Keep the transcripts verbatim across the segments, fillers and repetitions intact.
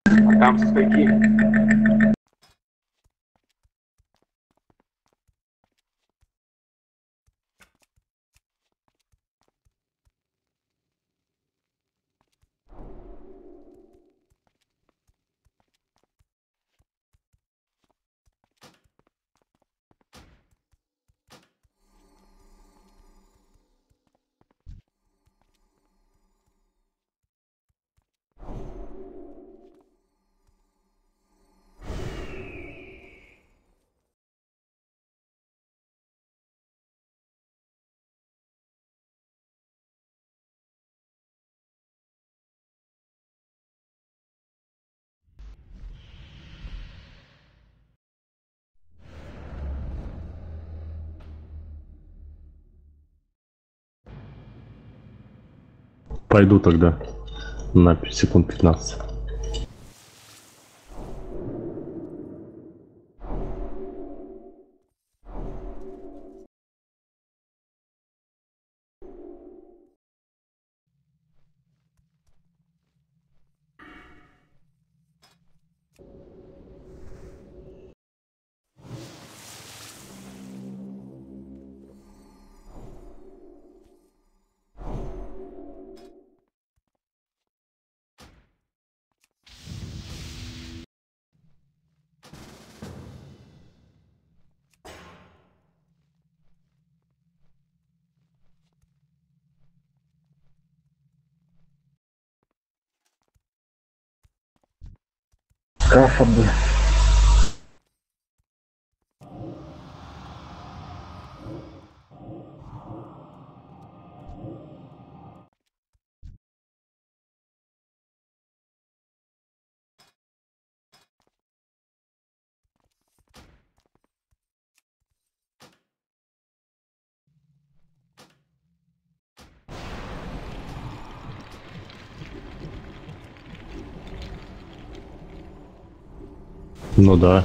А там с какие? Пойду тогда на секунд пятнадцать. Кафа бы. Ну да.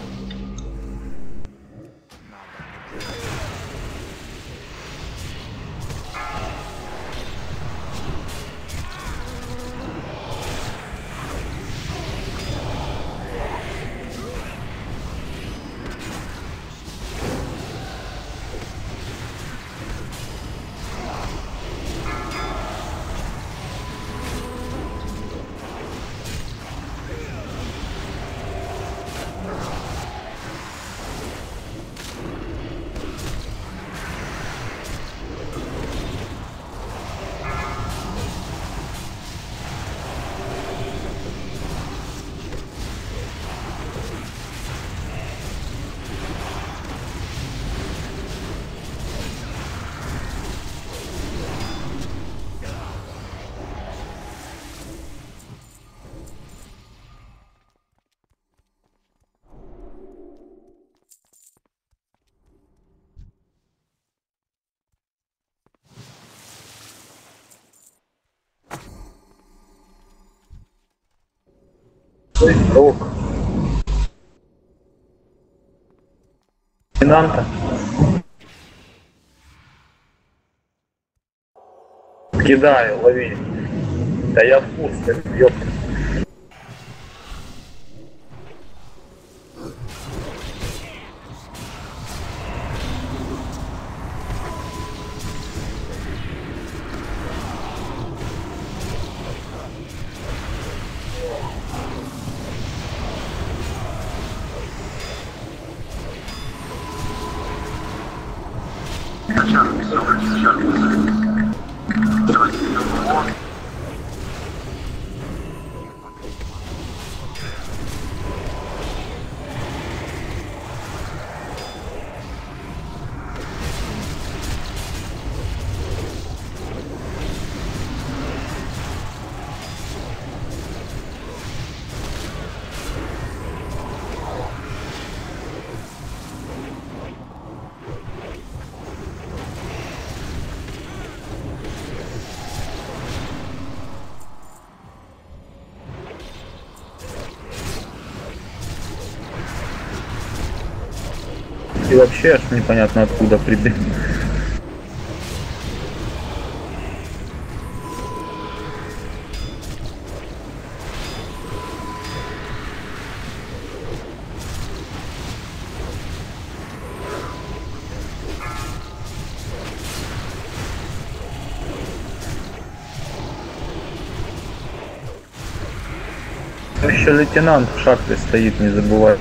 Друг. Финанта. Кидаю, лови. Да я в курсе, ёпта. И вообще аж непонятно откуда прибыл. Тут еще лейтенант в шахте стоит, не забывай.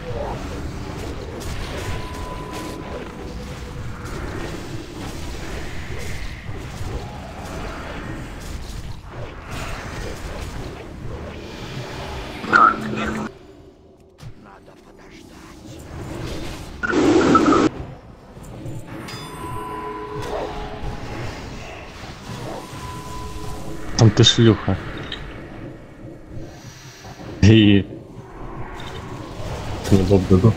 Там ты шлюха. И... Неудобно, да?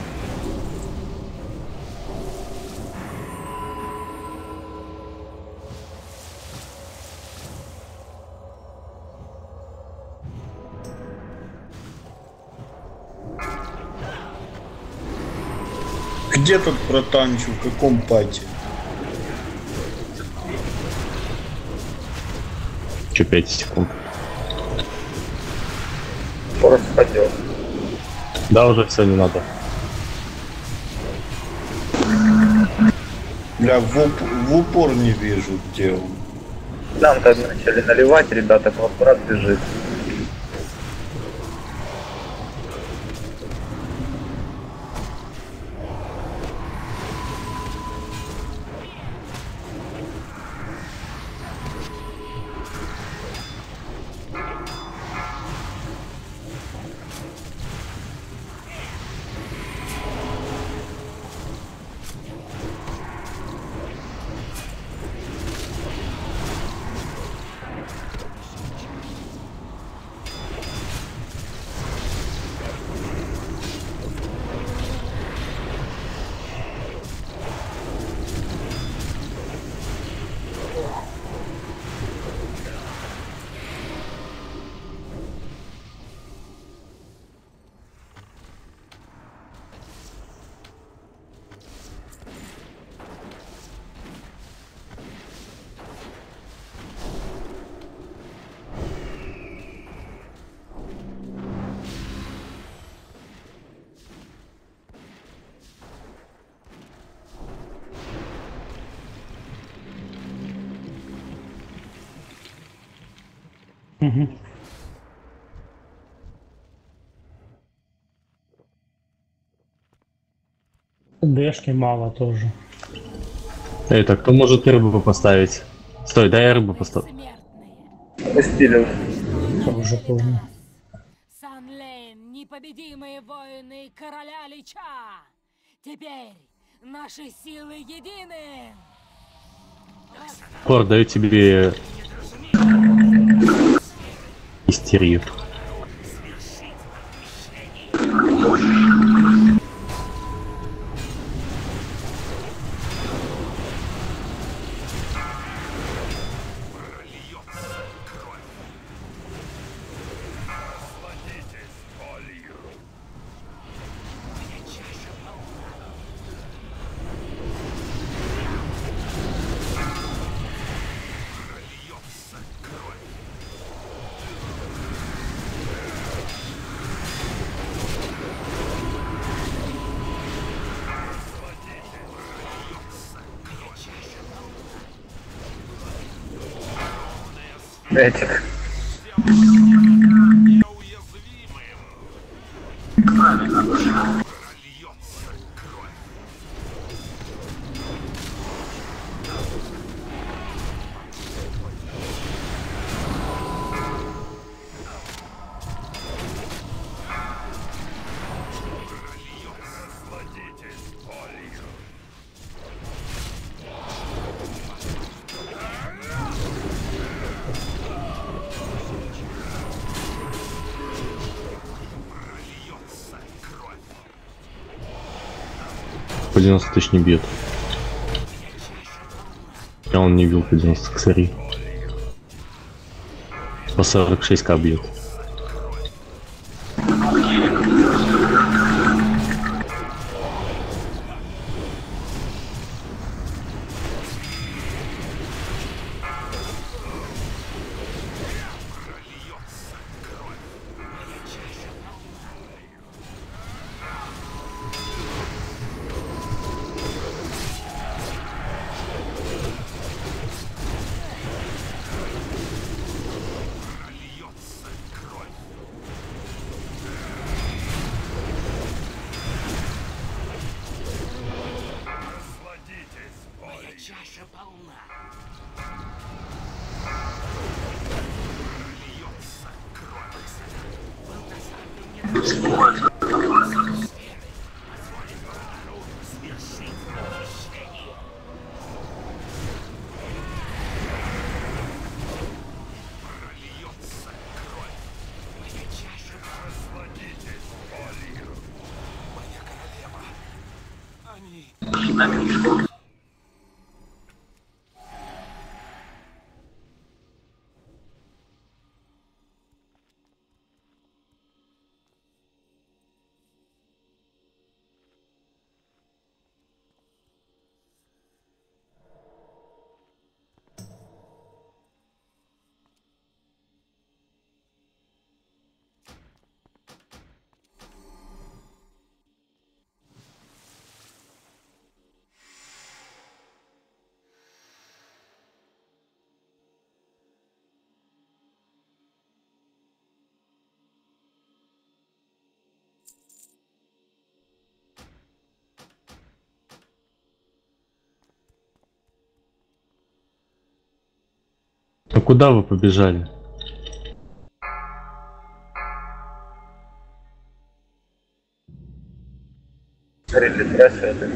Где тот братанчик, в каком пати? Че, пять секунд. Скоро спадет. Да, уже все, не надо. Бля, в, уп в упор не вижу, где он. Там как начали наливать, ребята, аппарат бежит. Угу. Дэшки мало тоже. Эй, так кто может рыбу поставить? Стой, дай я рыбу поставлю. Пустили. Уже поздно. Санлейн, непобедимые воины короля Лича! Теперь наши силы едины! Кор, даю тебе истерию. Этих. По девяносто тысяч не бьет. А он не бил по девяносто косарей. По сорок шесть ка бьет. А куда вы побежали? Ретрасса это.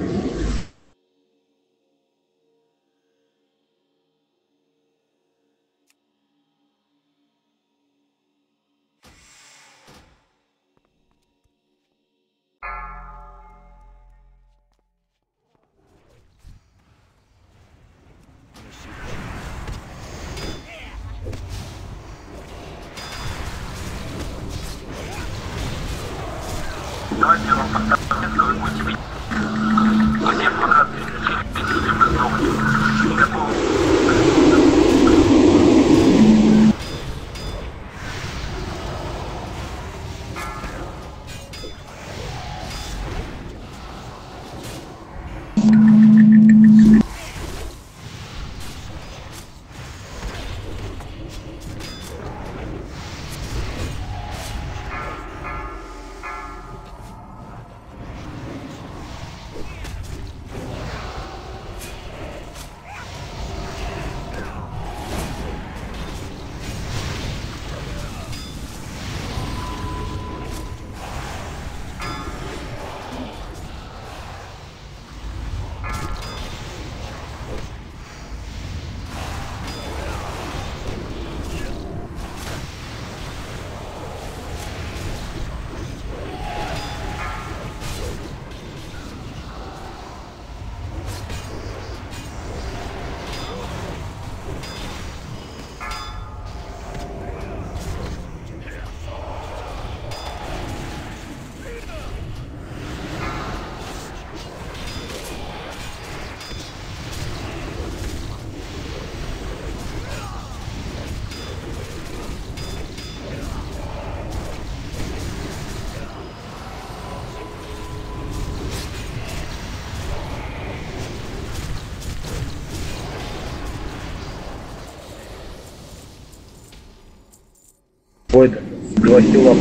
Войда, два хила.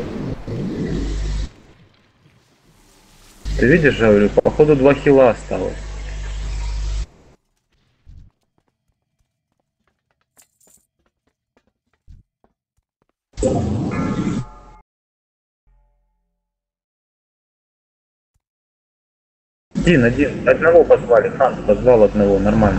Ты видишь, я говорю, походу два хила осталось. Один, один. Одного позвали, Ханс позвал одного, нормально.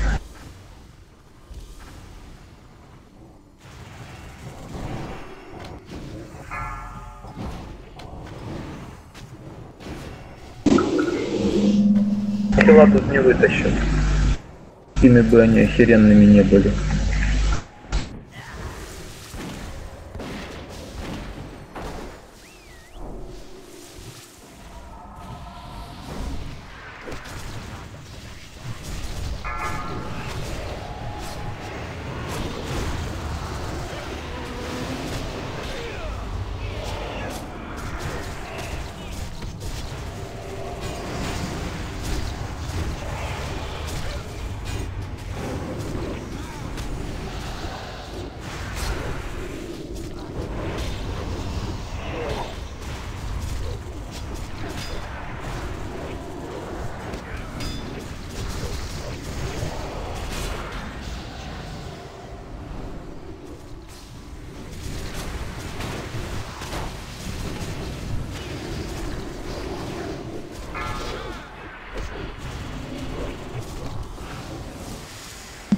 Хила тут не вытащат. Ими бы они охеренными не были.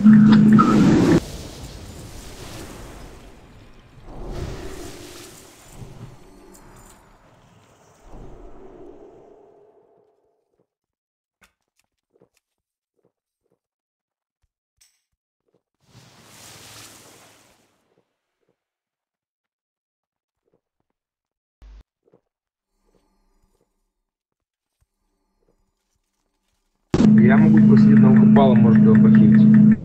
Я могу посидеть на укупала, может его похилить.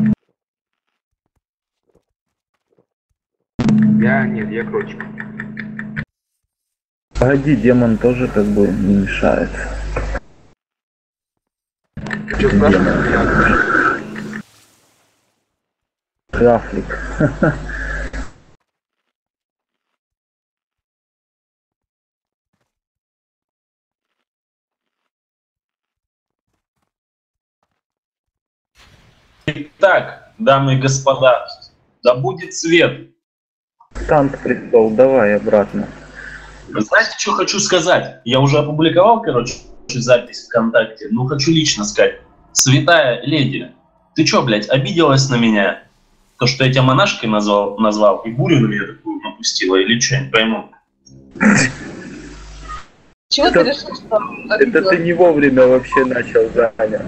Я нет, я кротик. Погоди, демон тоже как бы не мешает. Что спрашиваешь меня? Крафлик. Итак, дамы и господа, да будет свет. Танк пришел, давай обратно. Знаете, что хочу сказать? Я уже опубликовал, короче, запись ВКонтакте, но хочу лично сказать. Святая леди, ты чё, блядь, обиделась на меня? То, что я тебя монашкой назвал, назвал и бурю на меня такую напустила, или что, не пойму. Чего Это- ты решил, что Это обиделась? ты не вовремя вообще начал, Даня.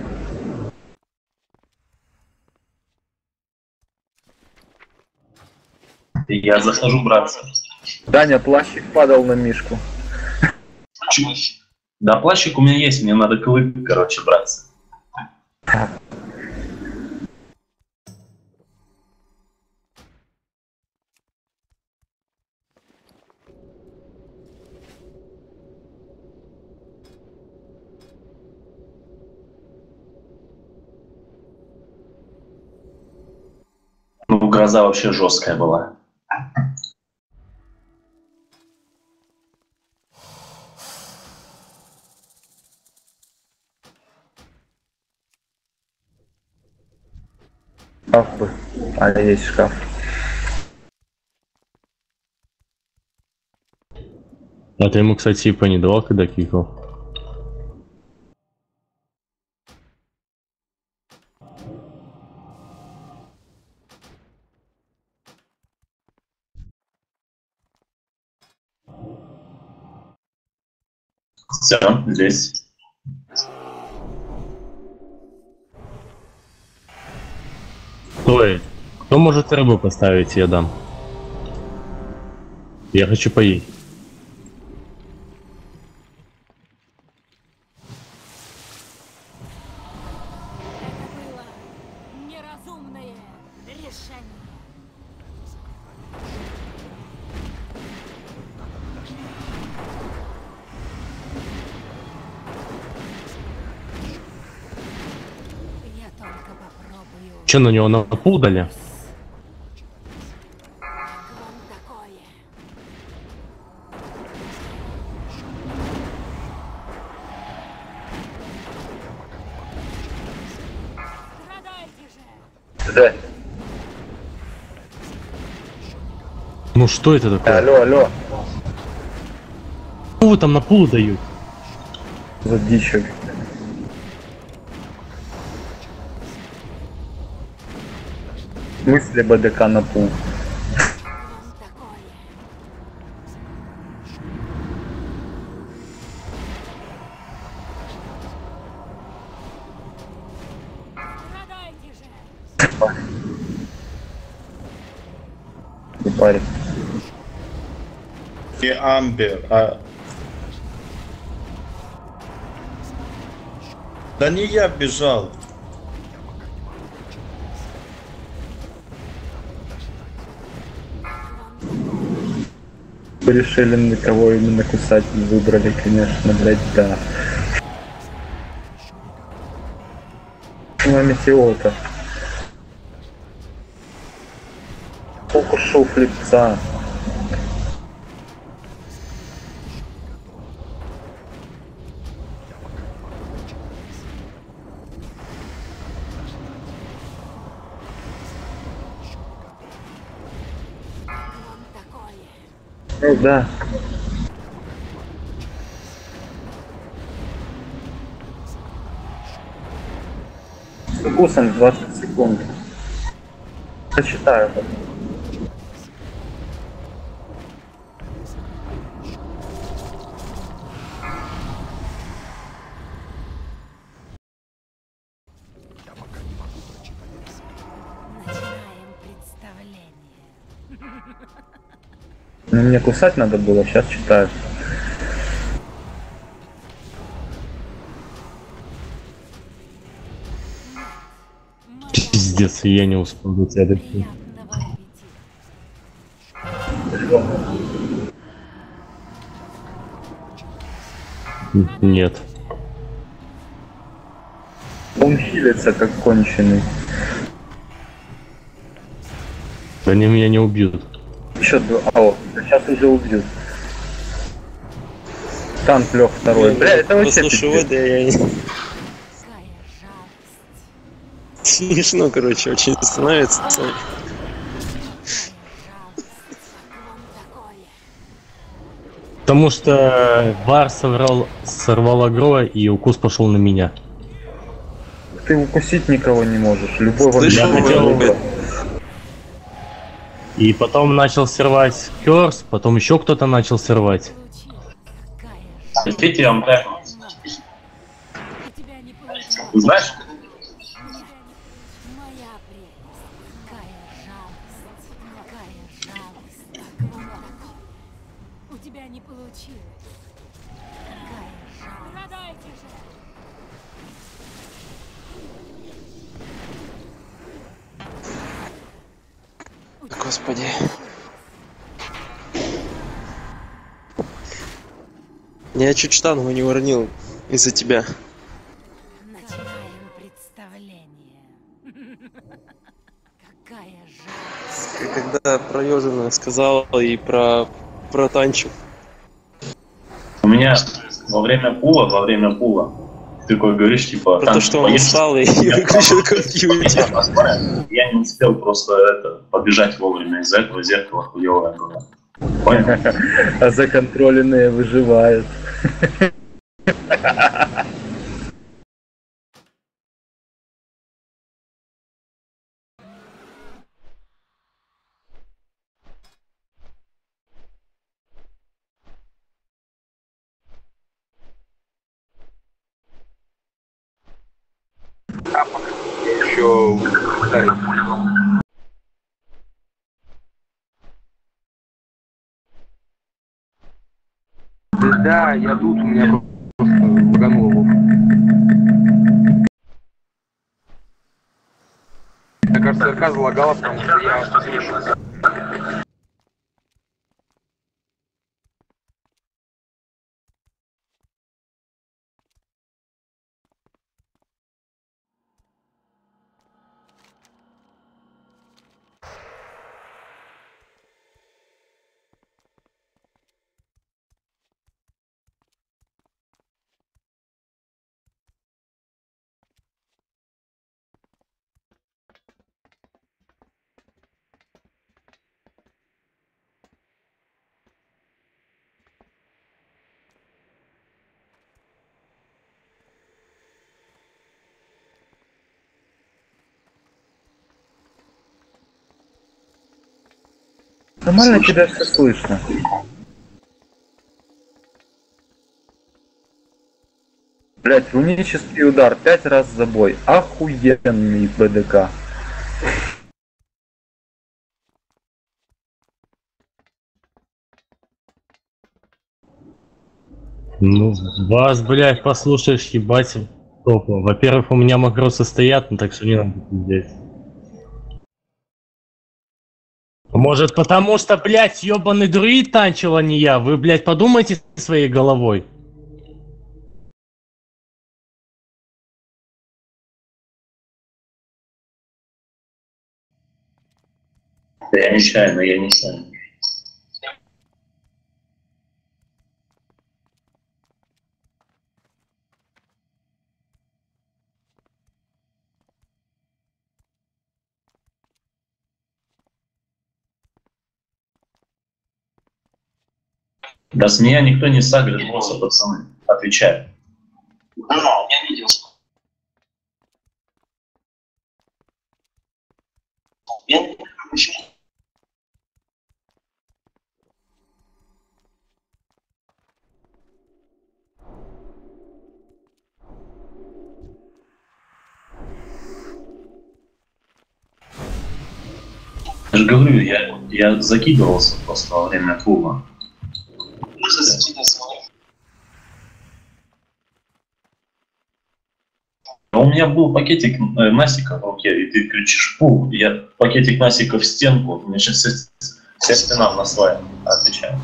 Я захожу браться. Даня, плащик падал на Мишку. Чё? Да, плащик у меня есть, мне надо клык, короче, браться. Ну, гроза вообще жесткая была. Шкаф бы. А есть шкаф. А ты ему, кстати, типа не давал, когда кикал? Все, здесь. Стой. Кто может рыбу поставить, я дам. Я хочу поесть. Это было неразумное решение. Я только попробую. Че на него напудали? Как вам такое? Страдайте же! Да. Ну что это такое? Алло, алло. Что вы там на пул дают? За дичь. В смысле БДК на пул? Как вам такое? Страдайте же! Не парень. И Амбер, а... Да не я бежал. Вы решили, на кого именно кусать, выбрали, конечно, блять, да. Маме всего-то. Укушу флипца. Как вам такое? Ну да. С укусом двадцать секунд. Зачитаю. Начинаем представление. Ну, мне кусать надо было, сейчас читаю. Пиздец, я не успел до тебя дойти. Приятного аппетита. Нет. Он хилится как конченый. Они меня не убьют. Еще два. А, о, сейчас уже убьют. Танк лег второй. Бля, это вообще Послушай, пиздец. вот я не... Какая жалость. Смешно, короче, очень становится. Какая жалость. Как вам такое? Потому что Вар сорвал, сорвал агро, и укус пошел на меня. Ты укусить никого не можешь. Любой Слышал, вампир хотел любой. бы. И потом начал срывать Керс, потом еще кто-то начал срывать. Получилось. Какая жалость. Хотите, я вам так... У тебя не получилось. Знаешь, У тебя не- Моя прелесть. Какая жалость. Какая жалость. Как вам такое? У тебя не получилось. Какая жалость. Страдайте же. Господи. Я чуть штангу не уронил из-за тебя. Начинаем представление. Какая жалость. Когда про Ёжина сказал и про, про Танчу. у меня во время пула, во время пула, ты такой говоришь, типа... Про там, то, что он поешь, устал и выключил компьютер. я не успел просто это, побежать вовремя, из-за этого зеркало хуёвое было. Понял? А законтроленные выживают. Еще ударить. Да, да, я тут, у меня просто багануло. Мне кажется, РК залагала, потому что я слышу. Нормально тебя все слышно. Блять, рунический удар пять раз за бой. Охуенный БДК. Ну, вас, блядь, послушаешь, ебать. Топо. Во-первых, у меня макросы стоят, ну так что не надо пиздеть. Может, потому что, блядь, ёбаный друид танчил, а не я? Вы, блядь, подумайте своей головой. Я нечаянно, я нечаянно. Да с меня никто не сагрит, просто пацаны. Отвечаю. Да, я видел. Я не понимаю, почему. Я же говорю, я, я закидывался просто во время клуба. Можно закидываться? А у меня был пакетик э, насика в руке, и ты кричишь «фу», я пакетик насика в стенку, у меня сейчас вся, вся стена в наслае отвечает.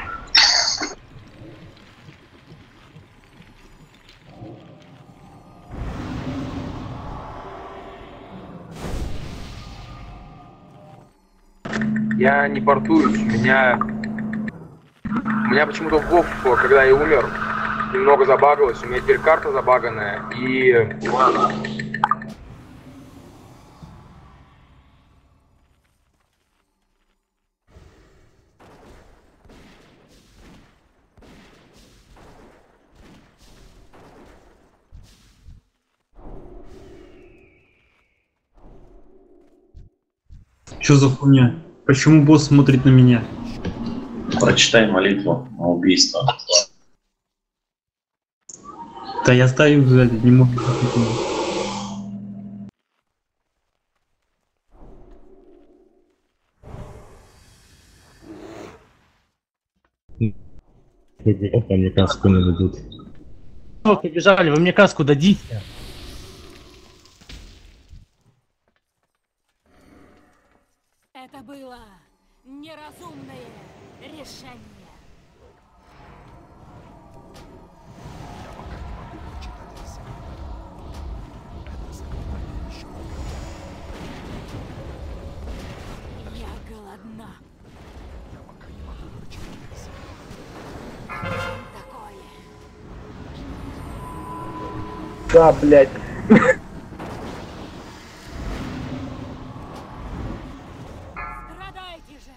Я не портуюсь, у меня... У меня почему-то в Вов, когда я умер, немного забагалось, у меня теперь карта забаганная, и... Чё за хуйня? Почему босс смотрит на меня? Прочитай молитву на убийство. Да я ставим сзади, не могу. Опа, мне каску не дадут. Вы побежали, вы мне каску дадите. Это было неразумное решение. Я голодна. Такое. Да, блядь. Страдайте же!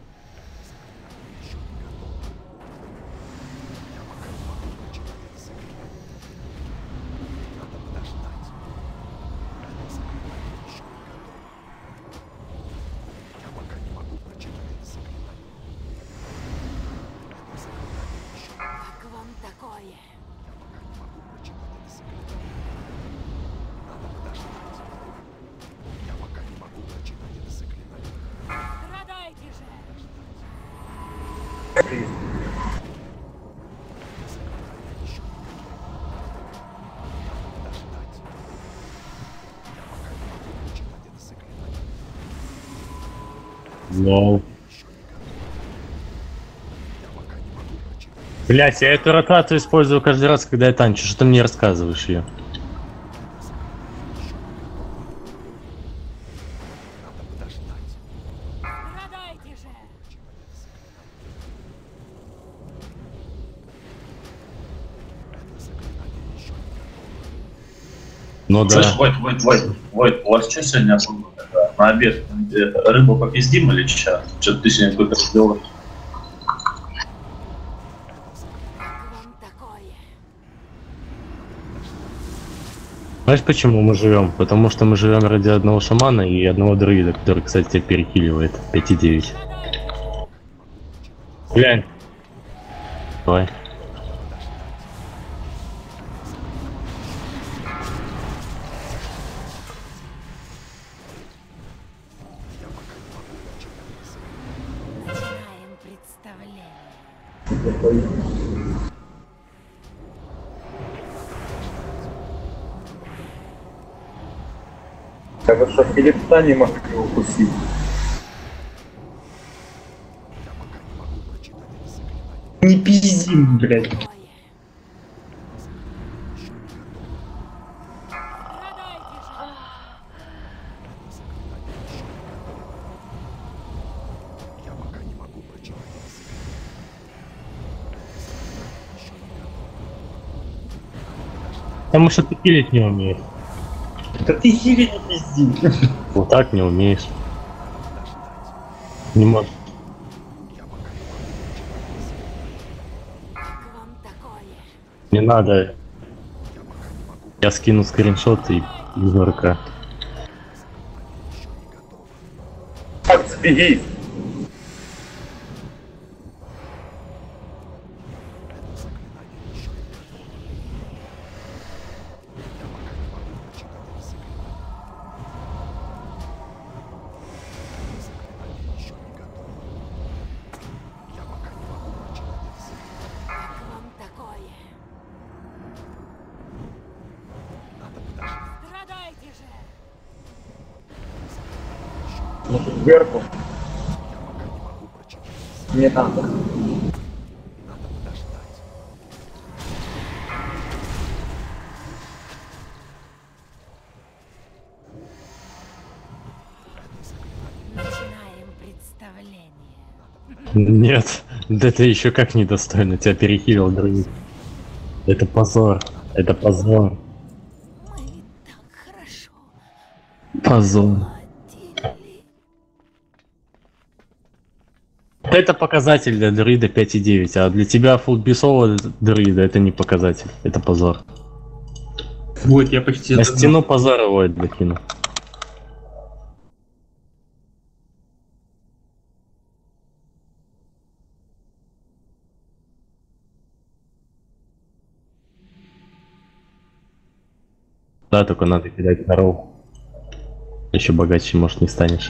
Как вам такое? Страдайте же! Лол. Блять, я эту ротацию использую каждый раз, когда я танчу. Что ты мне рассказываешь ее? Страдайте же! Ну Слышь, да. Войт, Войт, Войт, Войт, у вас что сегодня особо, это, на обед? Это, рыбу попиздим или что? Что-то ты сегодня какой-то разговор. Как вам такое? Знаешь, почему мы живем? Потому что мы живем ради одного шамана и одного друида, который, кстати, тебя перекиливает. пять и девять. Глянь. Давай. Начинаем представление. Так вот что Филиппа не могли его укусить. Не пиздим, блядь. Страдайте же! Потому что ты пилить не умеешь. Да ты хири не пизди. Вот так не умеешь. Не можешь. Как вам такое? Не надо. Я скину скриншот и из ВРК. Макс, беги! Как вам такое? Страдайте же! Сверху. Не надо. Начинаем представление. Нет, да ты еще как недостойно, тебя перехилил друид. Это позор, это позор, Мы так хорошо позор. ладили. Это показатель для друида пять и девять, а для тебя фулбисового друида это не показатель, это позор. Вот, я почти... На догнал. стену позора Войд докину. Да, только надо кидать на роу. Еще богаче, может, не станешь.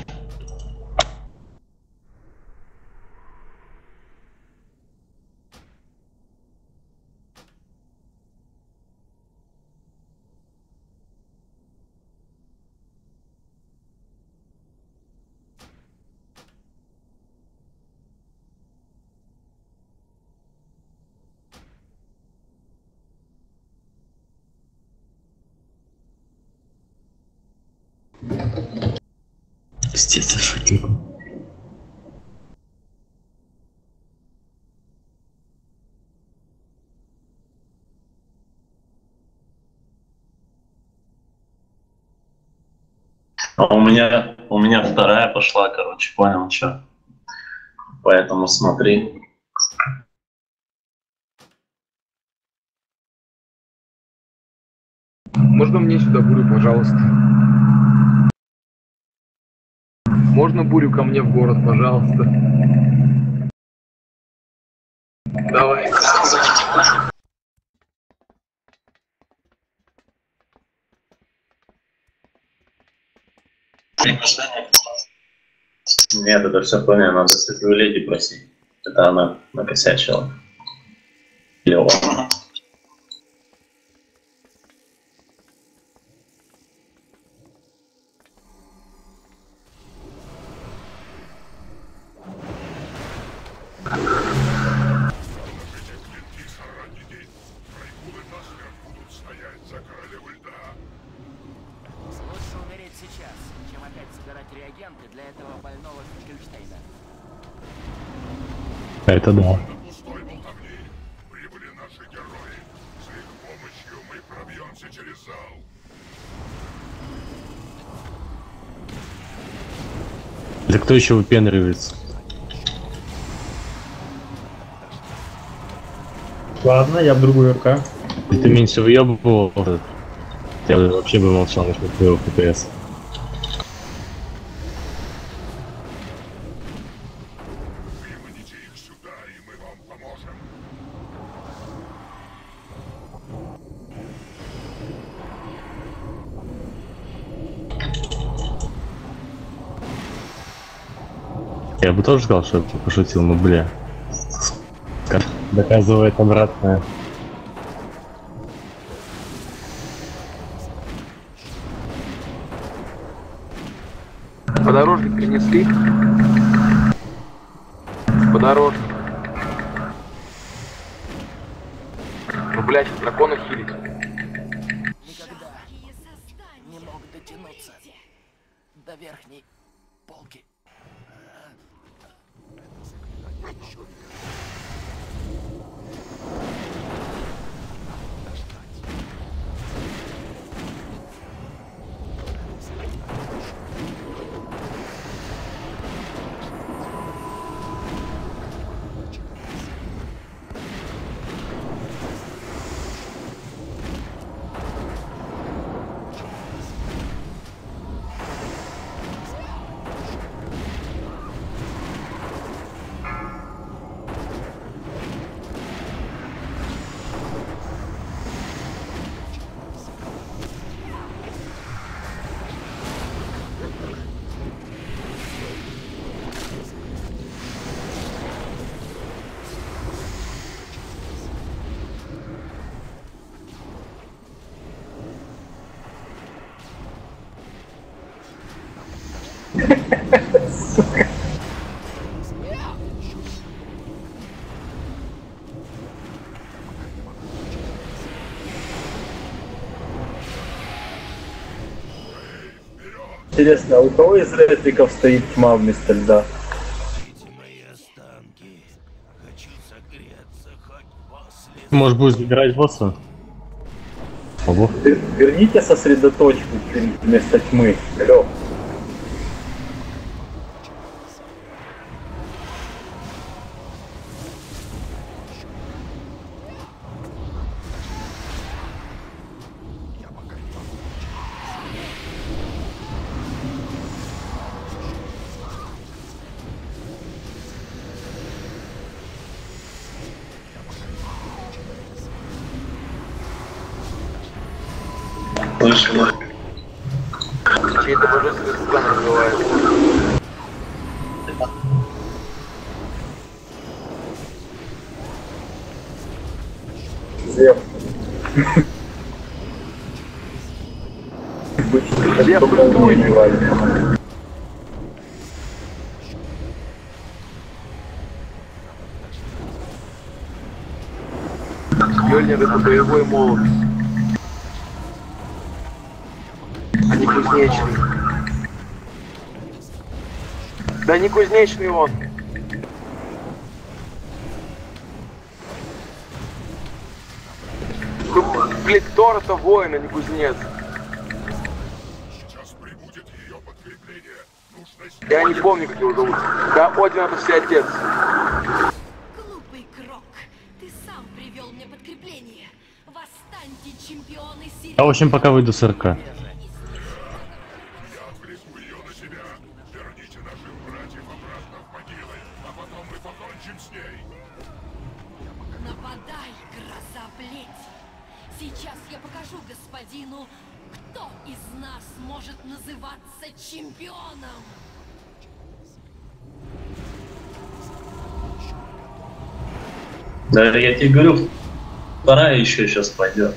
Пиздец, я шутил. А у меня, у меня вторая пошла, короче, понял, что. Поэтому смотри. Можно мне сюда бурю, пожалуйста? Можно бурю ко мне в город, пожалуйста? Давай. Нет, это все понял, надо светлую леди просить. Это она накосячила. Или он. Лучше умереть сейчас, чем опять собирать реагенты для этого больного Финкельштейна. Это да. Прибыли наши герои. С их помощью мы пробьемся через зал. Да кто еще выпендривается? Ладно, я в другую РК. И ты меньше въебывал, я бы вообще бы молчал насчет твоего ФПС. Выманите их сюда, и мы вам поможем. Я бы тоже сказал, что я пошутил, но бля. Доказывает обратное. Подорожник принесли? Подорожник. Ну, блядь, дракона хилить. Никогда не мог дотянуться до верхней полки. Интересно, а у кого из ретриков стоит тьма вместо льда? Может, будешь забирать босса? Ого. Верните сосредоточку вместо тьмы. Алло. Слышно. Чей-то божественный стан развивается. Зев. Зев, прыгуй! Мёльнир — это боевой молот. А не кузнечный. Да не кузнечный он. Кликтор — это воин, а не кузнец. Сейчас прибудет ее подкрепление. Нужно с... Я не помню, как его зовут. Да, Один — это всеотец. Глупый Крок, ты сам привел мне подкрепление. Восстаньте, чемпионы силы. Я, в общем, пока выйду с РК. Я отвлеку ее на себя. Верните наших братьев обратно в могилы, а потом мы покончим с ней. Нападай, гроза плети. Сейчас я покажу господину, кто из нас может называться чемпионом. Да, я тебе говорю, вторая еще сейчас пойдет.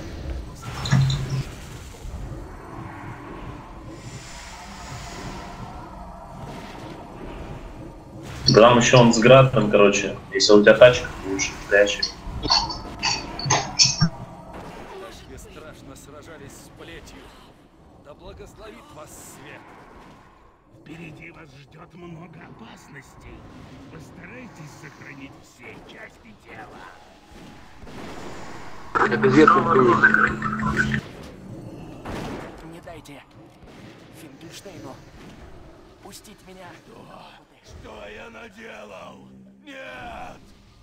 Там еще он с градом, короче. Если у тебя тачка, лучше прячь. Бесстрашно сражались с плетью. Да благословит вас свет. Впереди вас ждет много опасностей. Постарайтесь сохранить все части тела. Это ветку дует. Не дайте Финкельштейну пустить меня. Что я наделал? Нет!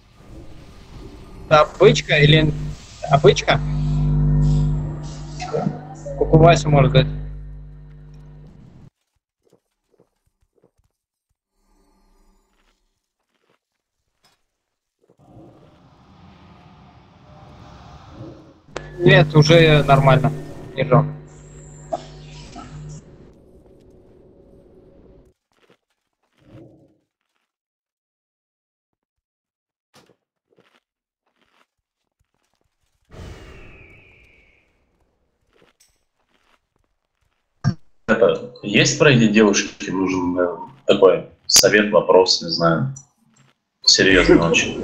Обычка или... Обычка? Кукувайся, может быть. Нет, уже нормально. Держу. Это, есть про эти девушки нужен э, такой совет, вопрос, не знаю. Серьезно очень.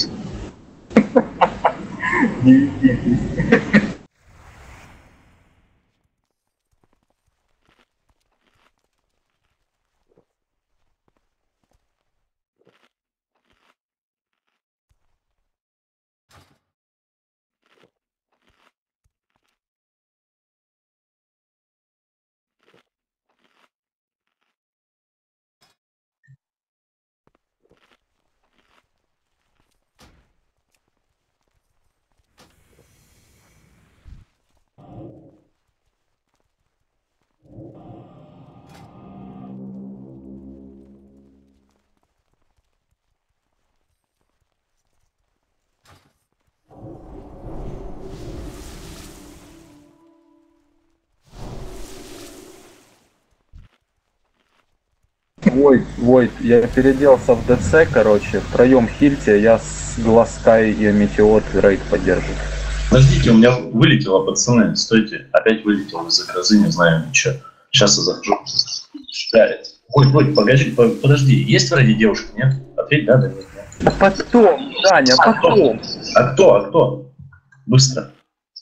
Войт, Войт, я переделался в ДЦ, короче, втроем хильте, я с Гласкай и Метеот рейд поддержу. Подождите, у меня вылетело, пацаны, стойте. Опять вылетело из-за грозы, не знаю ничего. Сейчас я захожу. Шарить. Ой, ой, погоди, по- подожди, есть вроде девушка, нет? Ответь, да, да, нет, нет. Потом, Даня, А кто? потом. А кто, а кто? Быстро.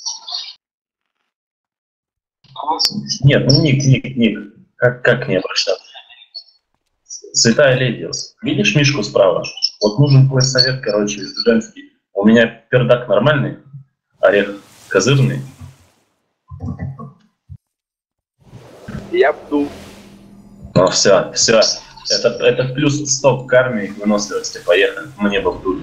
Нет, ну ник, ник, ник. Как, как не обращаться? Святая леди, видишь Мишку справа? Вот нужен твой совет, короче, женский. У меня пердак нормальный, орех козырный. Я бду. Ну все, все. Это, это плюс сто к карме и выносливости. Поехали. Мне бы вдули.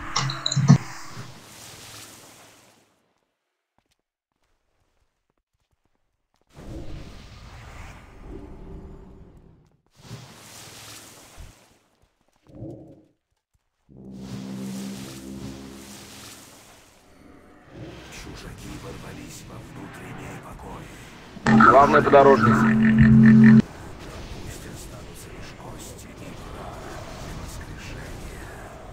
Чужаки ворвались во внутренние покои. Главное подорожник. Пусть останутся лишь кости и прах воскрешения.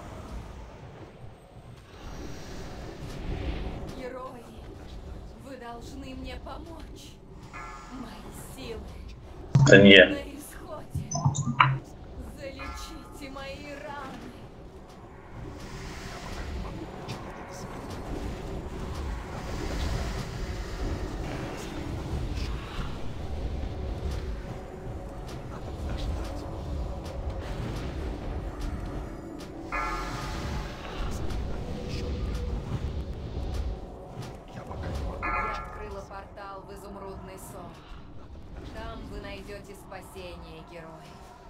Герои, вы должны мне помочь. Мои силы Это не я. на исходе. Залечите мои раны. Я открыла портал в изумрудный сон. Там вы найдете спасение, герой.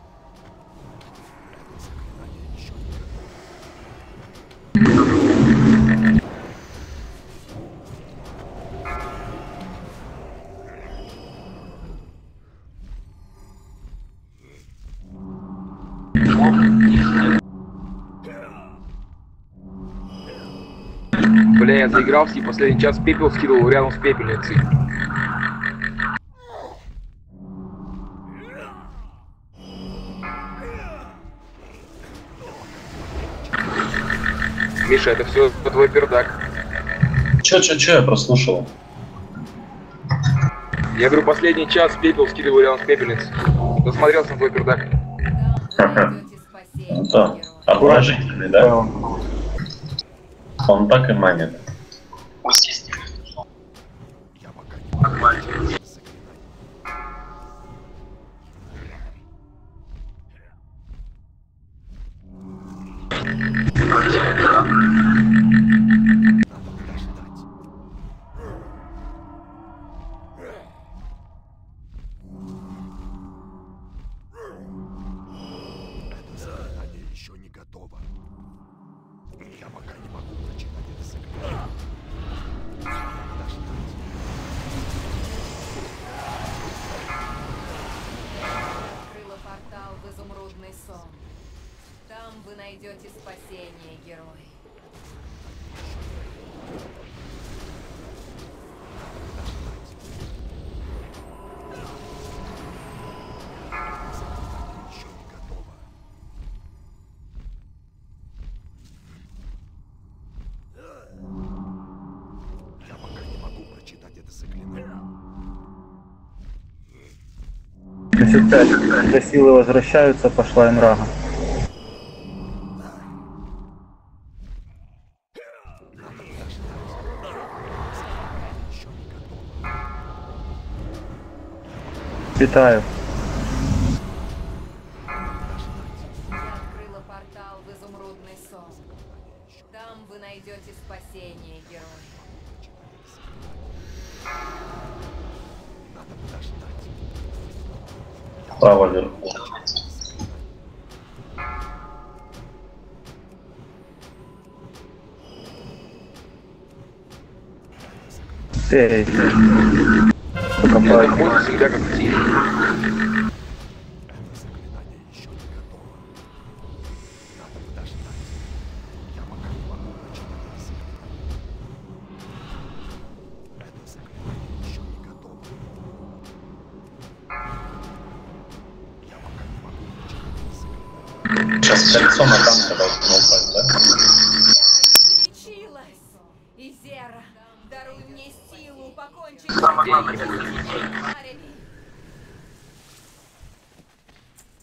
Бля, я заигрался и последний час пепел скидывал рядом с пепельницей. Миша, это все твой пердак. Че, че, че, я прослушал. Я говорю, последний час пепел скидывал рядом с пепельницей. Засмотрелся на твой пердак. Ну да, обворожительный, да? Он так и манит. Это заклинание еще не готово. Я пока не могу прочитать это заклинание. Открыла портал в изумрудный сон. Там вы найдете спасение, герой. Еще не готово. Я пока не могу прочитать это заклинание. семьдесят пять. Когда силы возвращаются, пошла Энрага. Питаю. Я открыла портал в изумрудный сон. Там вы найдете спасение, герой. Право вверху. Эй. Я работаю всегда как в тире. Сейчас кольцо на танке должно упасть, да? Я излечилась! Изера, даруй мне силу покончить с тварями.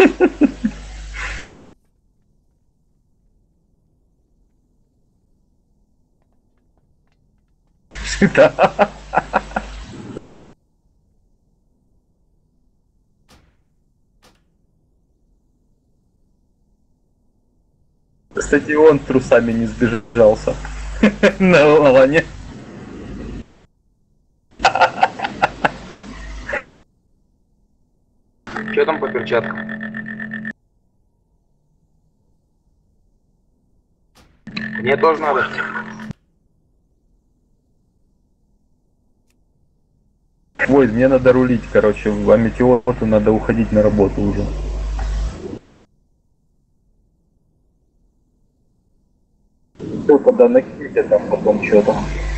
Да. Кстати, он трусами не сбежался на лане. Что там по перчаткам? Мне тоже надо. Ой, мне надо рулить, короче, а метеоту надо уходить на работу уже. Все, тогда накиньте там потом что-то.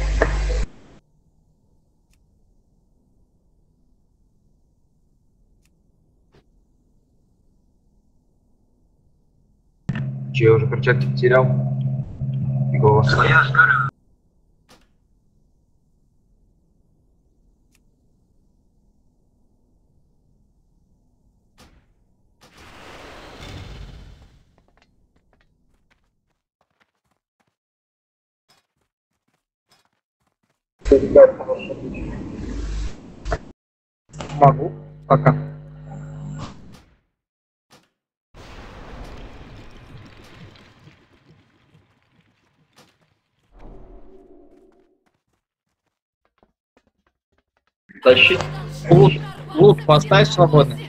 Че, я уже перчатки потерял? Фигово. Могу. Пока. Тащить? Лут, лут поставь свободный.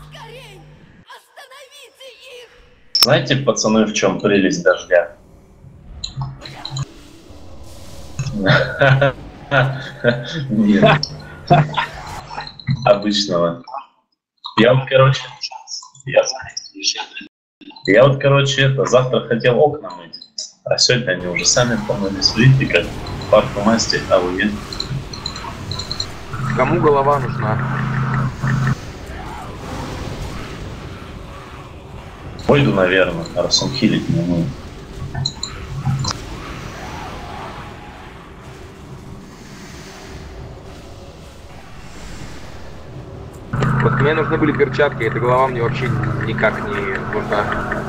Знаете, пацаны, в чем прелесть дождя? Нет. Обычного. Я вот, короче, я, я вот, короче, это, завтра хотел окна мыть, а сегодня они уже сами помылись. Видите, как парку масти, а вы нет. Кому голова нужна? Пойду, наверное, раз он хилить не умеет. Вот мне нужны были перчатки, эта голова мне вообще никак не нужна.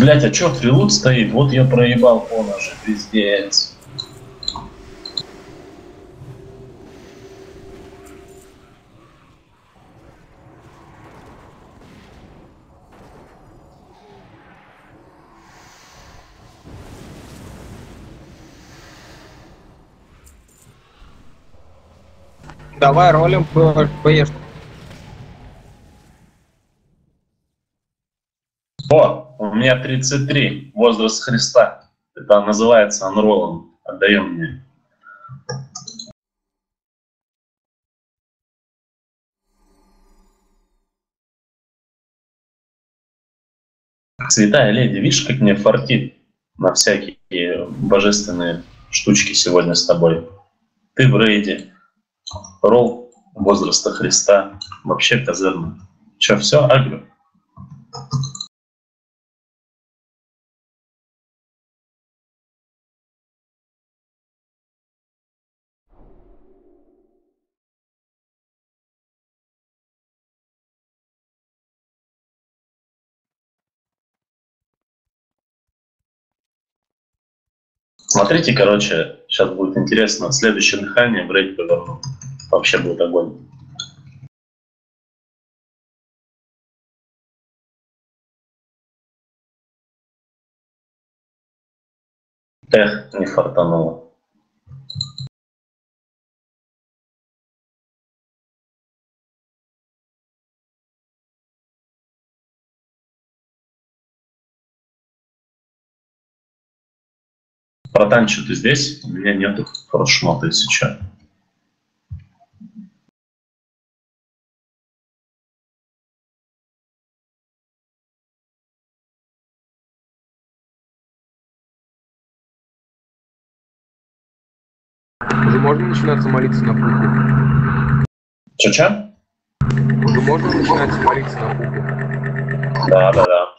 Блять, а чё фрилут стоит? Вот я проебал поножи, пиздец. Давай ролим по ПЕшку. О, у меня тридцать три, возраст Христа. Это называется анролом. Отдаем мне. Святая леди, видишь, как мне фартит на всякие божественные штучки сегодня с тобой. Ты в рейде. Ролл возраста Христа. Вообще козырно. Че, все, агро? Смотрите, короче, сейчас будет интересно. Следующее дыхание в рейд поверну. Вообще будет огонь. Эх, не фартануло. Братан, что ты здесь? У меня нету форшмота, если что. Уже можно начинаться молиться на пуху? Че-че? Уже можно начинаться молиться на пуху? Да, да, да.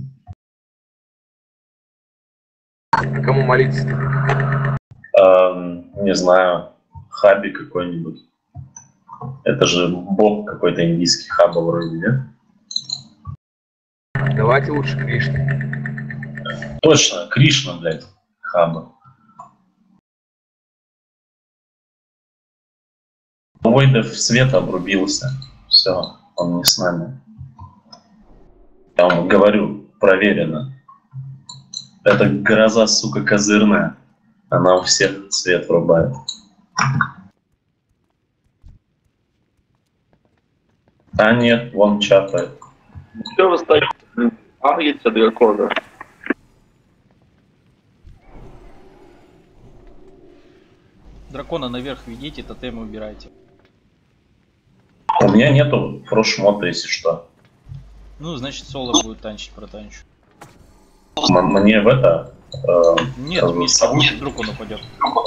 Кому молиться-то? Эм, не знаю, хаби какой-нибудь. Это же бог какой-то индийский, хаба вроде, нет? Давайте лучше Кришне. Точно, Кришна, блядь, хаба. Войдов свет обрубился. Все, он не с нами. Я вам говорю, проверено. Это гроза, сука, козырная. Она у всех свет врубает. А нет, вон чапает. Что вы стоите? Аргите дракона. Дракона наверх ведите, тотемы убирайте. У меня нету фрошмота, если что. Ну, значит, соло будет танчить, протанчить. М- мне в это... Э, Нет, Миша, вдруг он упадет.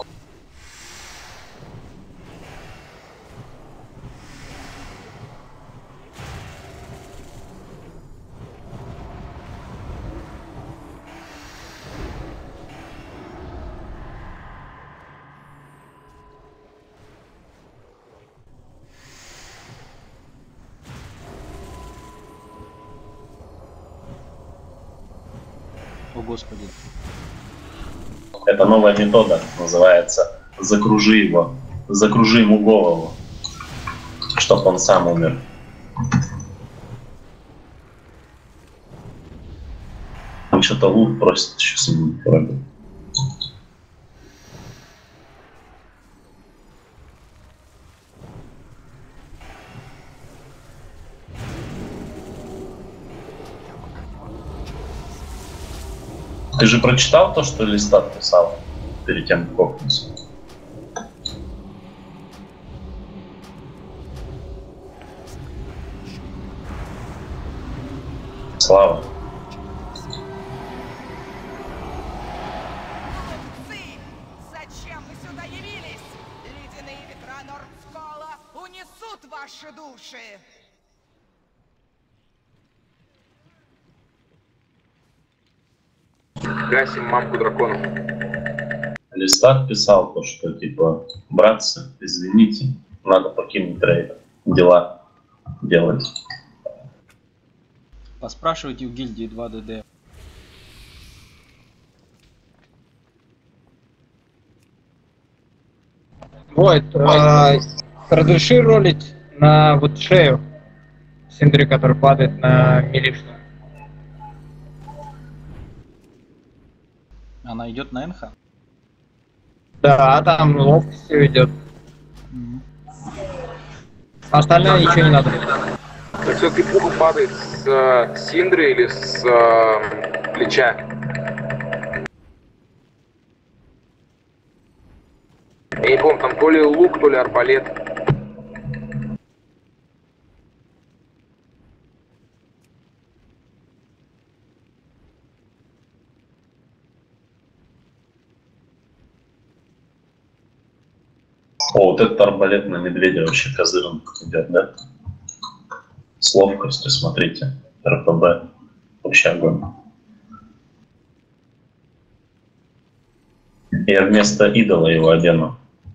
О, Господи. Это новая метода, называется «закружи его», «закружи ему голову», чтоб он сам умер. Он что-то лут просит еще сменить вроде. Ты же прочитал то, что Листат писал перед тем, как кокнуться? Слава. Зачем вы сюда явились? Ледяные ветра Нордскола унесут ваши души. Гасим мамку дракона. Листат писал то, что типа, братцы, извините, надо покинуть рейд, дела делать. Поспрашивайте у гильдии два дэ дэ. Войт, а, разреши ролить на вот шею Синдри, который падает на милишную. Она идет на НХ? Да, там ловкостью идет. Остальное ничего не надо. Так все-таки пуха падает с э, Синдры или с э, плеча? Я не помню, там то ли лук, то ли арбалет. О, вот этот арбалет на медведя вообще козыром идет, да? С ловкостью, смотрите. РПБ. Вообще огонь. Я вместо идола его одену.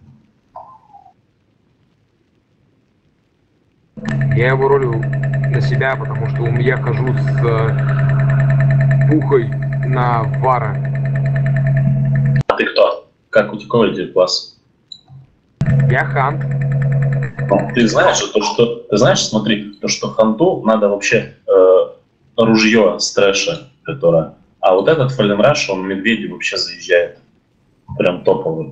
Я его ролю на себя, потому что я хожу с э, пухой на вара. А ты кто? Как у тебя идет класс? Я хант. Ну, ты знаешь, то, что ты знаешь, смотри, то, что ханту надо вообще э, ружье с трэша, которое. А вот этот Fallen Rush, он медведи вообще заезжает. Прям топовый.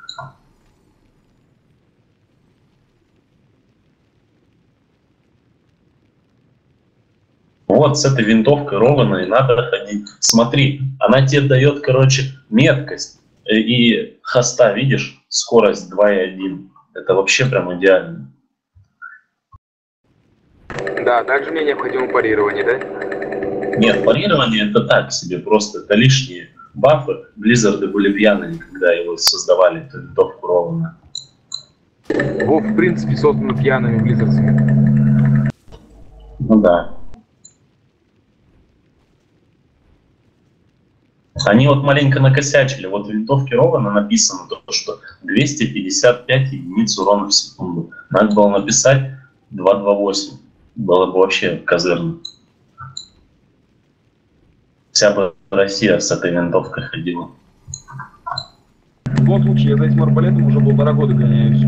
Вот с этой винтовкой рованной надо ходить. Смотри, она тебе дает, короче, меткость и хоста, видишь, скорость два и один. Это вообще прям идеально. Да, также мне необходимо парирование, да? Нет, парирование это так себе, просто это лишние бафы. Близзарды были пьяные, когда его создавали, эту винтовку рованную. Вов, в принципе, создан пьяными близзардами. Ну да. Они вот маленько накосячили. Вот в винтовке ровно написано то, что двести пятьдесят пять единиц урона в секунду. Надо было написать двести двадцать восемь. Было бы вообще козырно. Вся бы Россия с этой винтовкой ходила. В любом случае, я за этим арбалетом уже полтора года гоняюсь.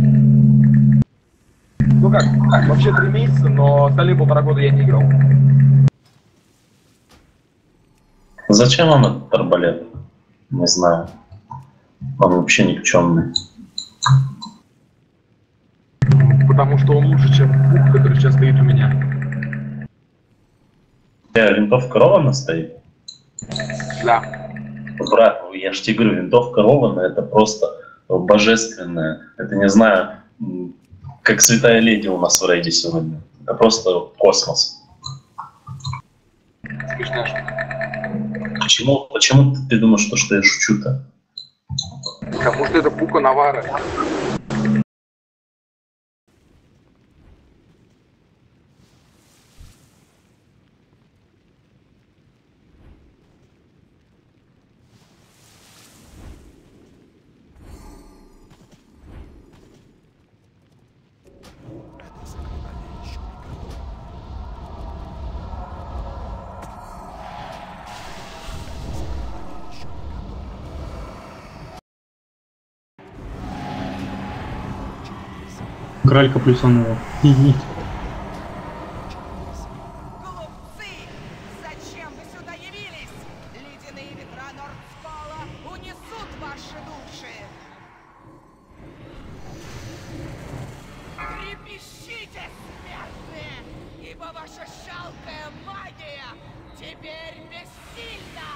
Ну как, вообще три месяца, но остальные полтора года я не играл. Зачем вам этот арбалет? Не знаю. Он вообще никчемный. Потому что он лучше, чем пух, который сейчас стоит у меня. У тебя винтовка ровно стоит? Да. Брат, я ж тебе говорю, винтовка ровно, это просто божественное. Это, не знаю, как святая леди у нас в рейде сегодня. Это просто космос. Смешная штука. Почему, почему ты, ты думаешь, что, что я шучу-то? Потому что это пука Навара. Граль капюсонового. Глупцы! Зачем вы сюда явились? Ледяные ветра Нордскола унесут ваши души! Трепещите, смертные, ибо ваша жалкая магия теперь бессильна!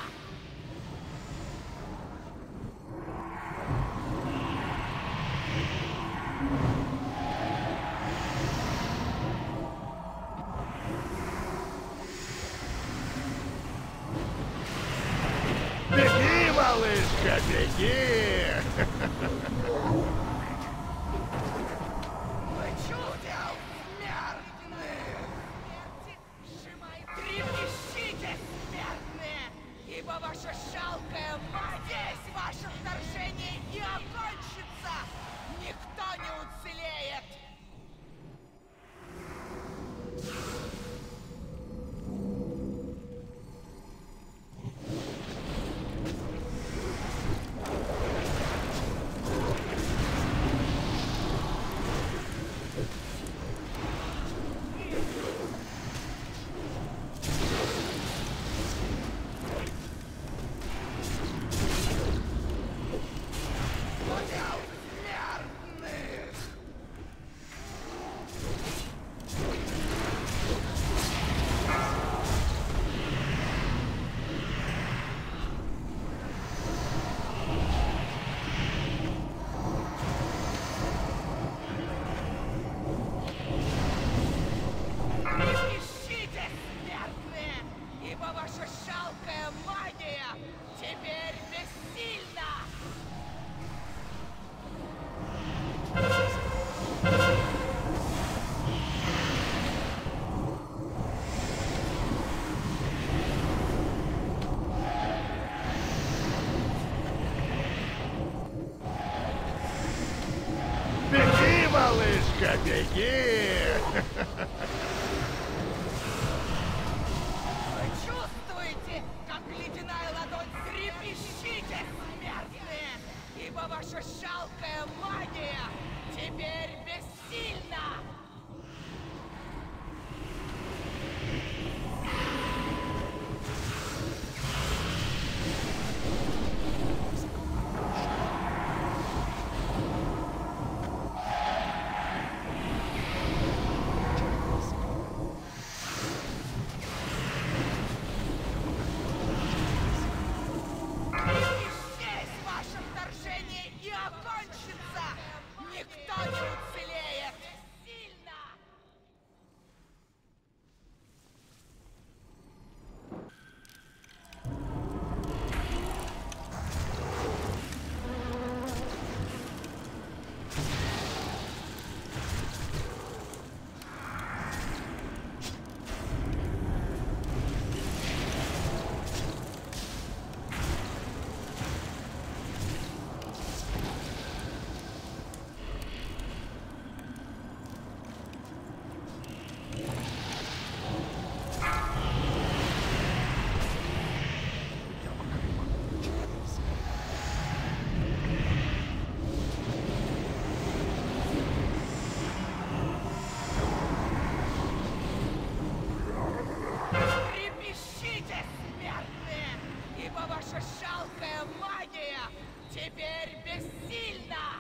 Беги, малышка, беги! Почудил, смертные! Трепещите, смертные, ибо ваша жалкая магия с ваше вторжение не окончится! Никто не уцелеет! малышка, беги! Вы чувствуете, как ледяная ладонь трепещите, смертные, ибо ваша жалкая магия теперь бессильна! Никто не уцелеет! Сильно! Трепещите, смертные, ибо ваша жалкая магия теперь бессильна!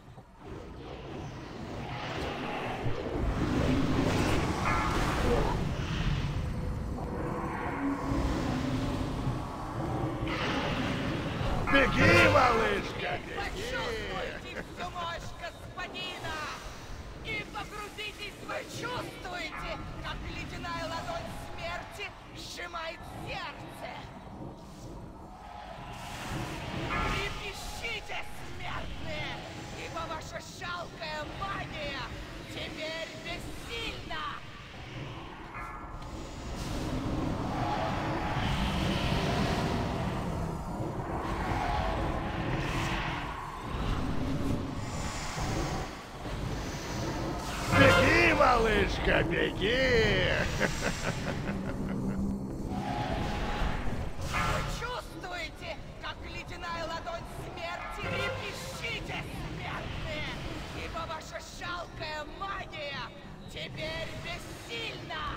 Беги, малышка, беги! Почувствуйте всю мощь господина! И погрузитесь, вы чувствуете, как ледяная ладонь смерти сжимает сердце! Трепещите, смертные, ибо ваша жалкая магия теперь бессильна! Беги, малышка, беги! Вы чувствуете, как ледяная ладонь смерти трепещите, смертные, ибо ваша жалкая магия теперь бессильна!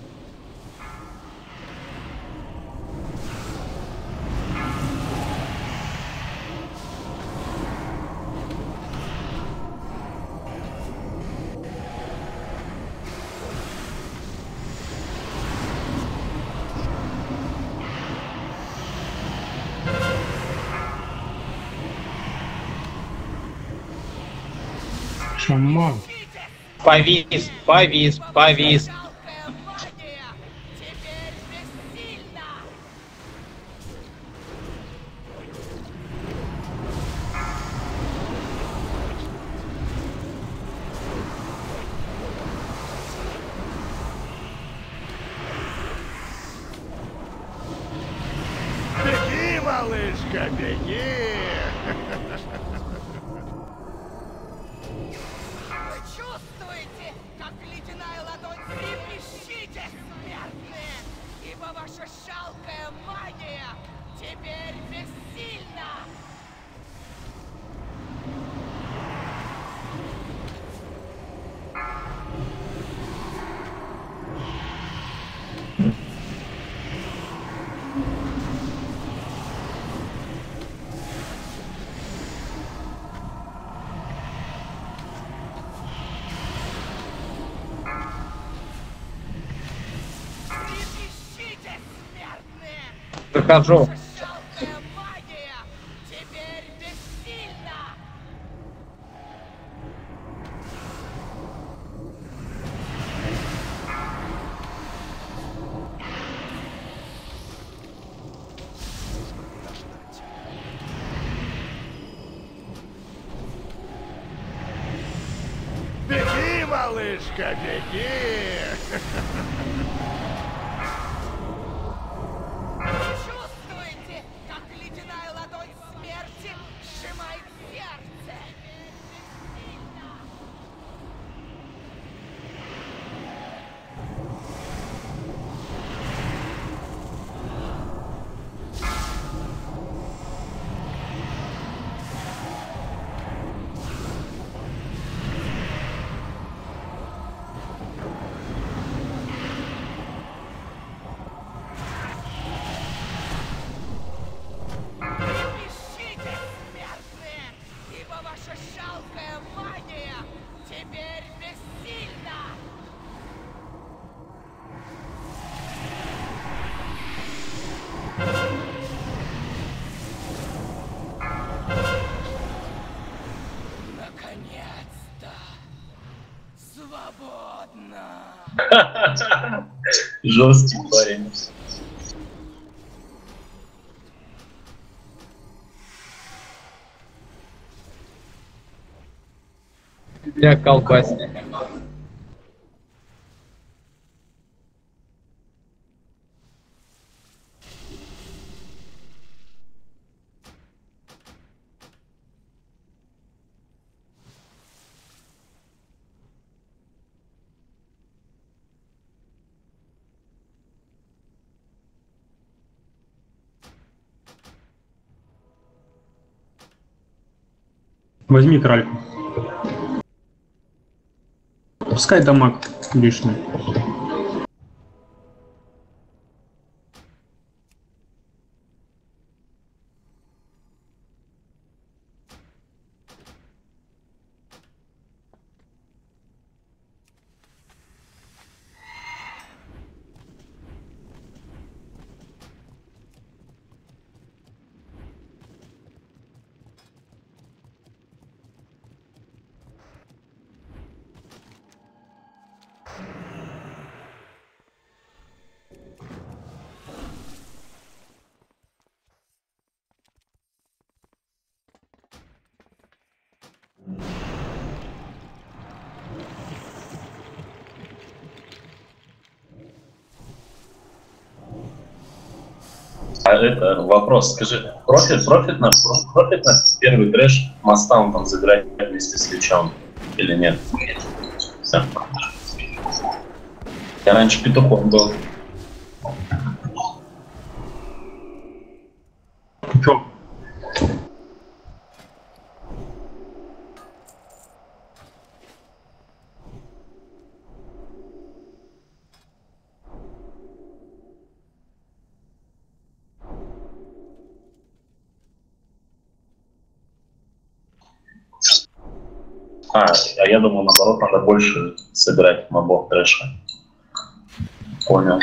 Шаман. Повис, повис, повис. Беги, малышка, беги! Вы чувствуете, как ледяная ладонь трепещите, смертные, ибо ваша жалкая магия теперь бессильна! Трепещите, смертные! Выхожу. Жалкая магия теперь бессильна! Беги, малышка, беги! Вы чувствуете, как ледяная ладонь смерти сжимает сердце? Жесткий парень. Для колбасни. Возьми кральку. Пускай дамаг лишний. А это вопрос, скажи, профит, профит на, профит на первый трэш мостам там заграть вместе с Личом или нет? Все. Я раньше петухом был. Чё? А, а я думал, наоборот, надо больше сыграть мобов трэша. Понял.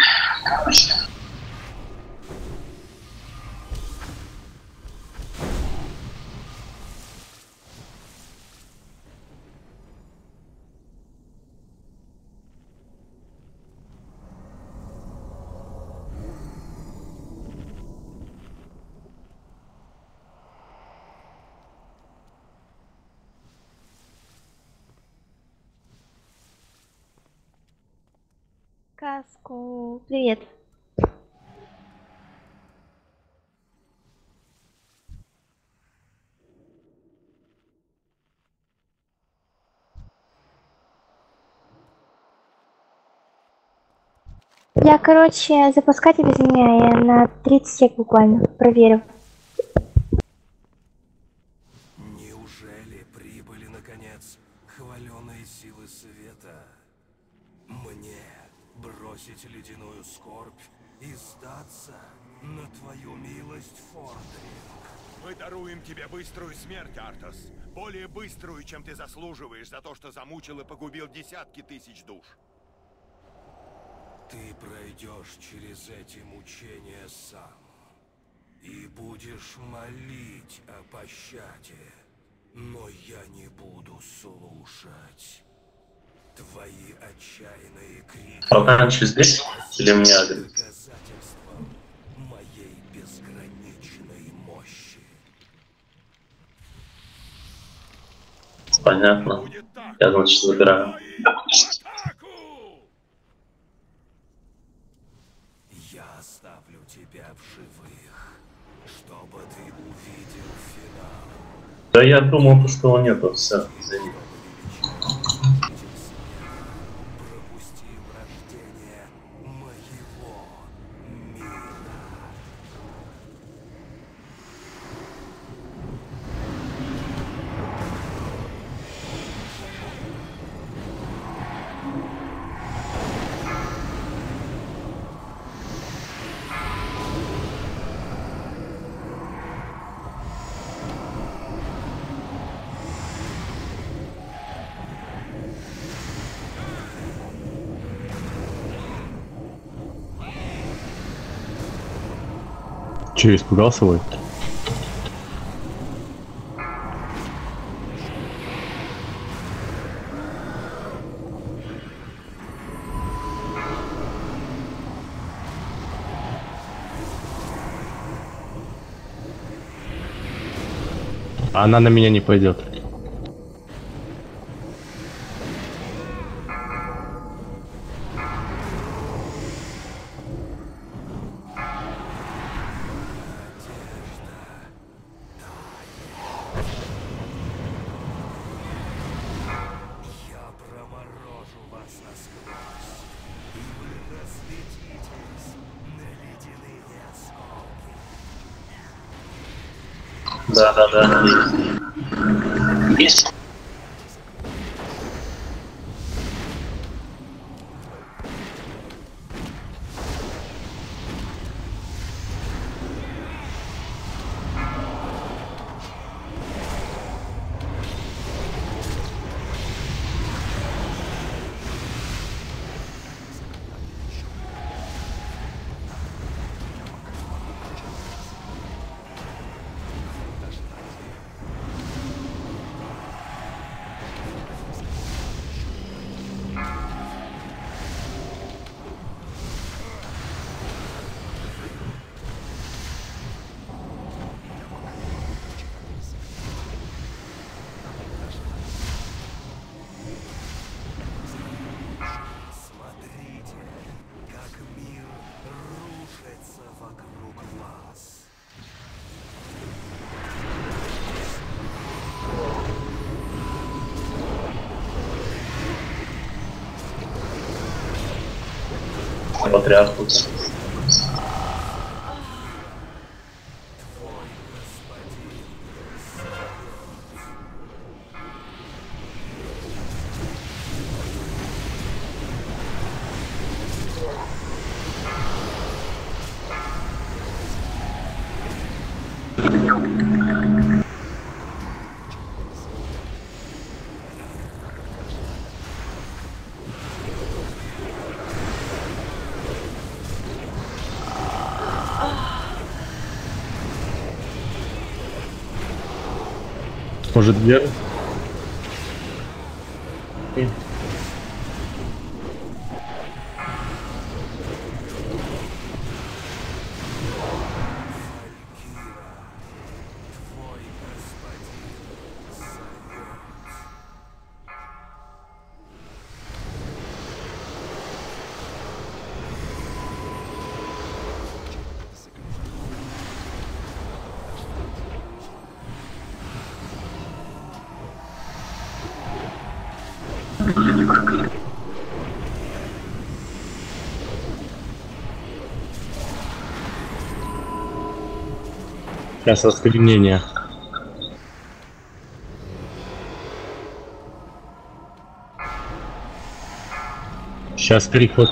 Каску, привет. Я, короче, запускать без меня, я на тридцать сек буквально проверю. Неужели прибыли, наконец, хваленые силы света? Мне бросить ледяную скорбь и сдаться на твою милость, Фордринг? Мы даруем тебе быструю смерть, Артас. Более быструю, чем ты заслуживаешь за то, что замучил и погубил десятки тысяч душ. Ты пройдешь через эти мучения сам и будешь молить о пощаде, но я не буду слушать. Твои отчаянные крики... Раньше здесь или мне адрес? Доказательством моей безграничной мощи. Понятно. Я, значит, забираю. Я оставлю тебя в живых, чтобы ты увидел финал. Да я думал, что его нету, все, извини. Пропустил рождение моего мира. Че, испугался вы? А она на меня не пойдет. Да, да, да. Есть. Патриарх тут. Может, где? Сейчас осквернение. Сейчас переход.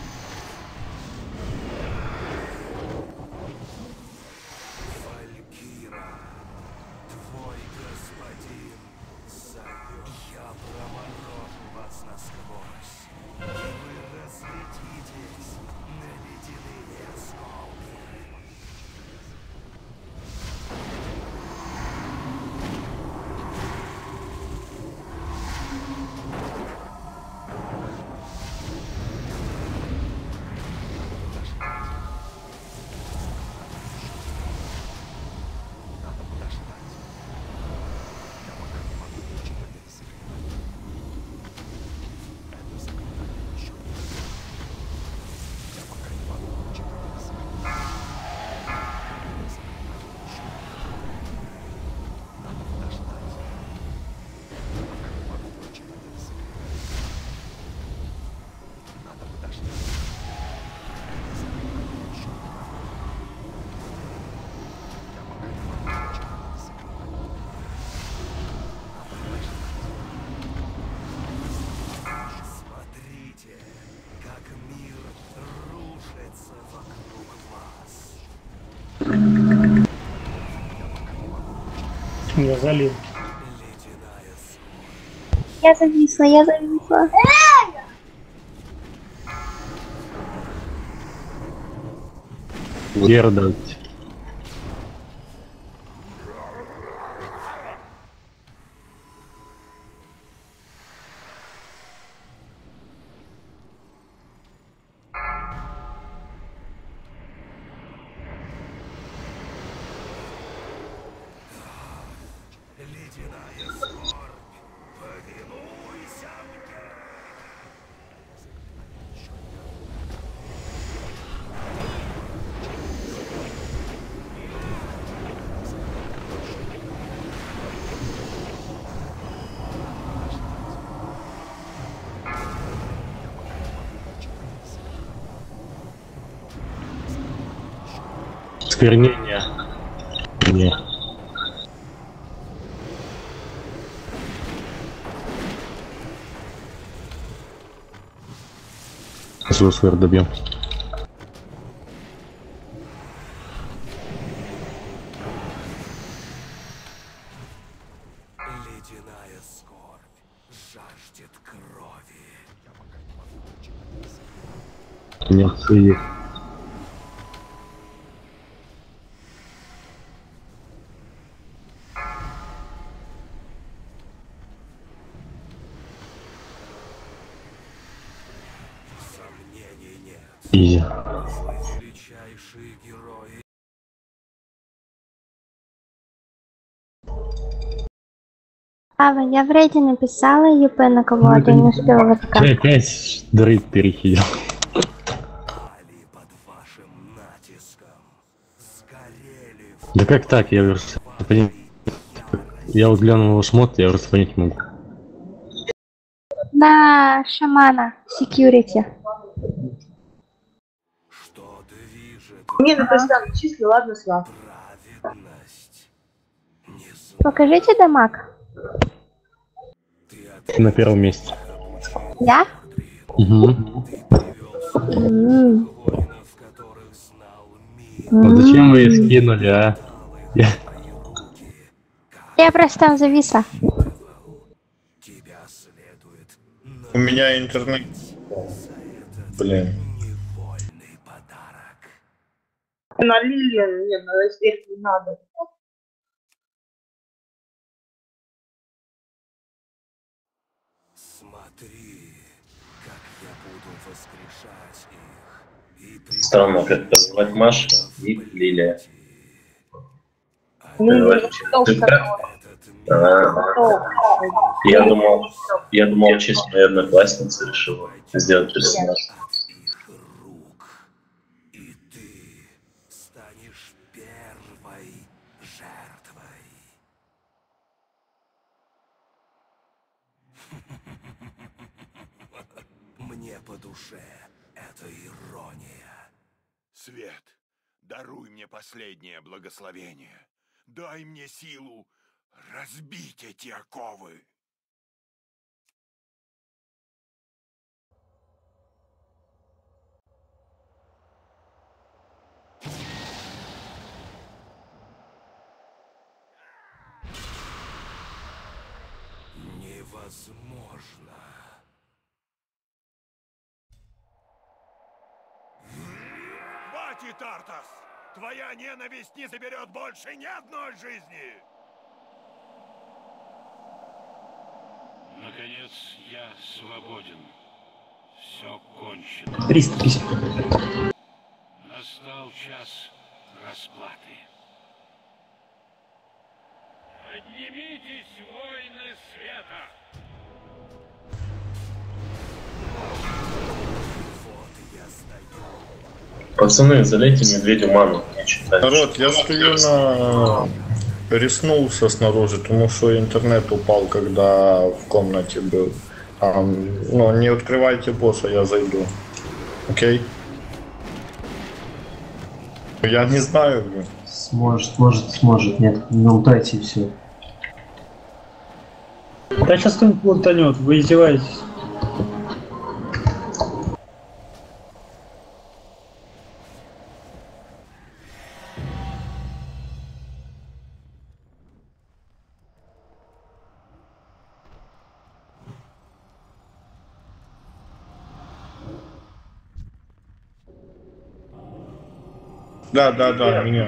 Я залил. Я зависла, я зависла. Герда. Сквернение. Не. Злосвер добьем. Ледяная скорбь жаждет крови. Нет, сидит. Изи. Величайшие герои. Ава, я в рейде написала ЮП на кого-то и не успела в ВК. Ты опять дрейд перехилил. Да как так? Я просто понять. Я вот глянул его шмот, я просто понять не могу. На шамана, security. Мне написано числи, ладно, Слав. Покажите дамаг. На первом месте. Я? Угу. М. А зачем вы ее скинули, а? Я... Я просто там зависла. У меня интернет. Блин. На Лилиан, нет, на их не надо. Смотри, как я буду воскрешать их. И Странно как-то звать Маша и Лилия. Ну, Ты- ты как? А, Я думал, я думал, в честь моей одноклассницы решила сделать персонаж. станешь первой жертвой. Мне по душе эта ирония. Свет, даруй мне последнее благословение. Дай мне силу разбить эти оковы. Невозможно. Хватит, Артас! Твоя ненависть не заберет больше ни одной жизни! Наконец я свободен. Все кончено. триста пятьдесят. Настал час расплаты. Поднимитесь, воины света! Пацаны, залейте медведю ману. Я читаю. Народ, я стою на... Риснулся снаружи, потому что интернет упал, когда в комнате был. А, ну, не открывайте босса, я зайду. Окей? Я не знаю, блин. Сможет, сможет, сможет. Нет, не лутайте и все. Да сейчас кто-нибудь лутанет, вы издеваетесь. Да, да, да, меня.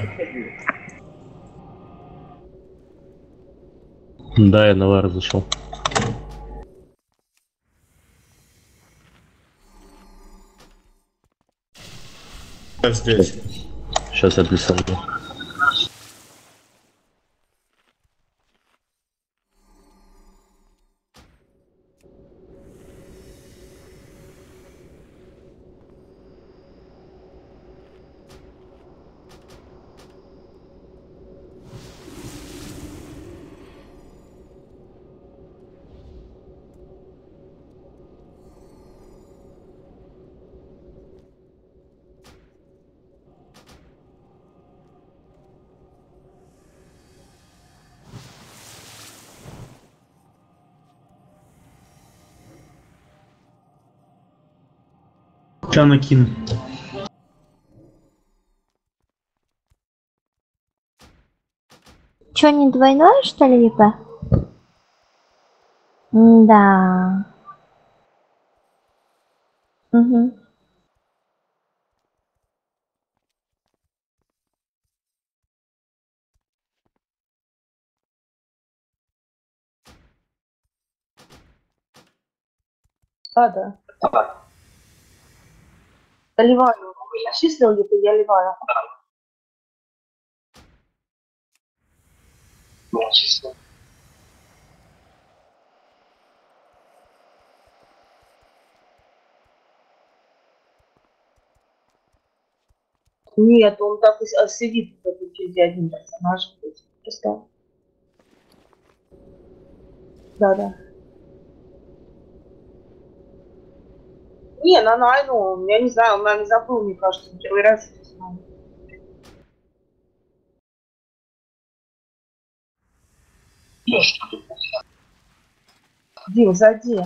Да, я на лар зашел. Я здесь. Сейчас я присоединю. Сейчас накину. Чё, не двойное, что ли, ИП? Да. Угу. А, да. Да, Ливану. Я числил, где я Ливана. Нет, он так и с- сидит где один персонаж. Просто. Да, да. Не, на Найну, я не знаю, он, наверное, забыл, мне кажется, первый раз это знаю. Дим, зайди.